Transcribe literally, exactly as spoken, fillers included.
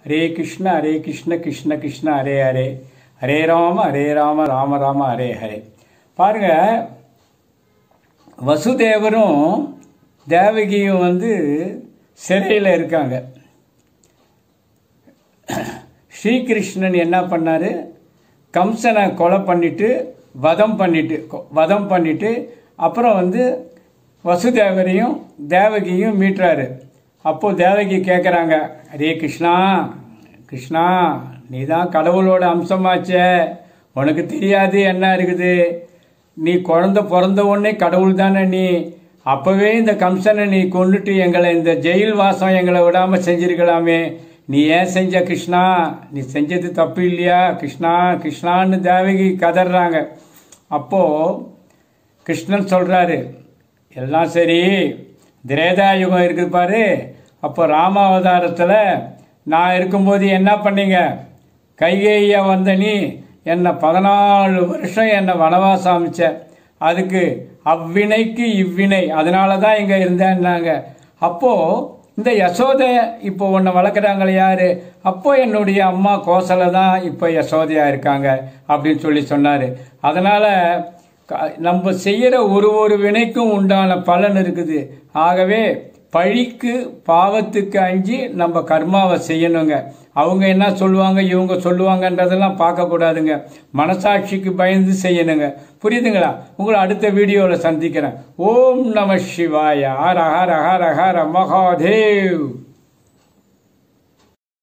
ஹரே கிருஷ்ண ஹரே கிருஷ்ண கிருஷ்ண கிருஷ்ண ஹரே ஹரே ஹரே ராம ஹரே ராம ராம ராம ஹரே ஹரே. பாருங்க, வசுதேவரும் தேவகியும் வந்து சிறையில் இருக்காங்க. ஸ்ரீகிருஷ்ணன் என்ன பண்ணார், கம்சனை கொலை பண்ணிட்டு வதம் பண்ணிட்டு வதம் பண்ணிட்டு அப்புறம் வந்து வசுதேவரையும் தேவகியும் மீட்டுறாரு. அப்போது தேவகி கேட்குறாங்க, ஹரே கிருஷ்ணா கிருஷ்ணா நீ தான் கடவுளோட அம்சமாச்சே, உனக்கு தெரியாது என்ன இருக்குது, நீ குழந்தை பிறந்த உடனே கடவுள் தானே, நீ அப்போவே இந்த கம்சனை நீ கொண்டுட்டு எங்களை இந்த ஜெயில் வாசம் எங்களை விடாமல் செஞ்சிருக்கலாமே, நீ ஏன் செஞ்ச கிருஷ்ணா, நீ செஞ்சது தப்பு இல்லையா கிருஷ்ணா கிருஷ்ணான்னு தேவகி கதறாங்க. அப்போது கிருஷ்ணன் சொல்கிறாரு, எல்லாம் சரி, திரேதா யுகம் இருக்குது பாரு, அப்போ ராமாவதாரத்தில் நான் இருக்கும்போது என்ன பண்ணீங்க, கைகேயா வந்த நீ என்னை பதினாலு வருஷம் என்னை வனவாசம் அமைச்ச, அதுக்கு அவ்வினைக்கு இவ்வினை, அதனால தான் இங்கே இருந்தேன்னாங்க. அப்போது இந்த யசோதை இப்போ உன்னை வளர்க்குறாங்களே யாரு, அப்போ என்னுடைய அம்மா கோசலை தான் இப்போ யசோதையாக இருக்காங்க அப்படின்னு சொல்லி சொன்னார். அதனால் நம்ம செய்கிற ஒரு ஒரு வினைக்கும் உண்டான பலன் இருக்குது. ஆகவே பழிக்கு பாவத்துக்கு அஞ்சு நம்ம கர்மாவை செய்யணுங்க. அவங்க என்ன சொல்லுவாங்க இவங்க சொல்லுவாங்கன்றதெல்லாம் பார்க்கக்கூடாதுங்க, மனசாட்சிக்கு பயந்து செய்யணுங்க. புரியுதுங்களா? உங்களை அடுத்த வீடியோவில் சந்திக்கிறேன். ஓம் நம சிவாய. ஹர ஹர ஹர ஹர மகாதேவ்.